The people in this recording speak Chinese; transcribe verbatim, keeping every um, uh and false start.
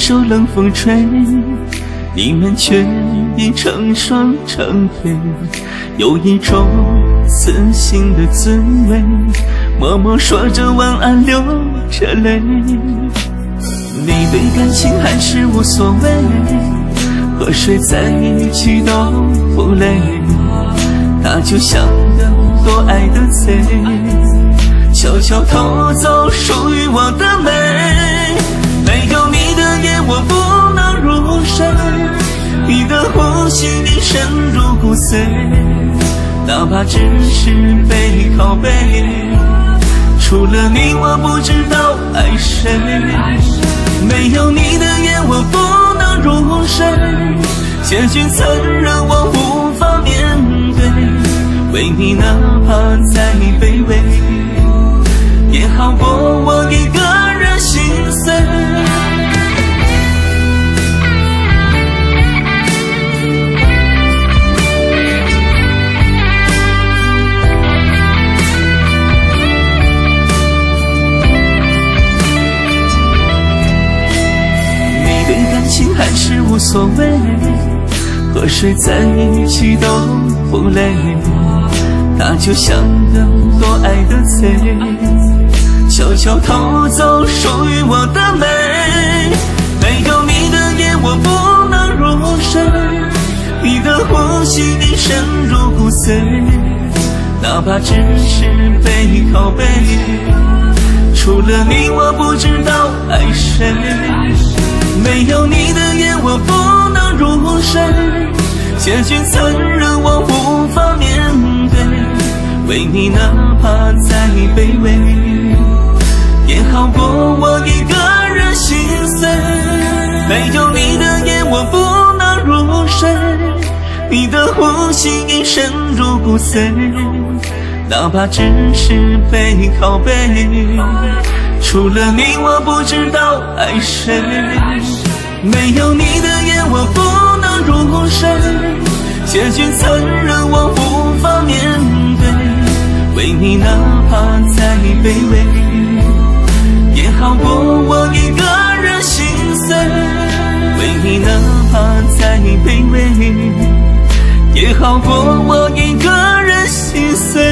受冷风吹，你们却已成双成对，有一种死心的滋味，默默说着晚安，流着泪。你对感情还是无所谓，和谁在一起都不累，他就像个多爱的贼，悄悄偷走属于我的美。没有你的夜我不能入睡，你的呼吸你深入骨髓，哪怕只是背靠背，除了你我不知道爱谁。没有你的夜我不能入睡，结局残忍我无法面对，为你哪怕再卑微，也好过我一个人心碎。情还是无所谓，和谁在一起都不累，他就像个多爱的贼，悄悄偷走属于我的美。没有你的夜我不能入睡，你的呼吸你深入骨髓，哪怕只是背靠背，除了你我不知道爱谁。没有你的夜我不能入睡，结局残忍我无法面对，为你哪怕再卑微，也好过我一个人心碎。没有你的夜我不能入睡，你的呼吸已深入骨髓，哪怕只是背靠背，除了你我不知道爱谁。没有你的夜我不能入睡，结局残忍我无法面对，为你哪怕再卑微，也好过我一个人心碎。为你哪怕再卑微，也好过我一个人心碎。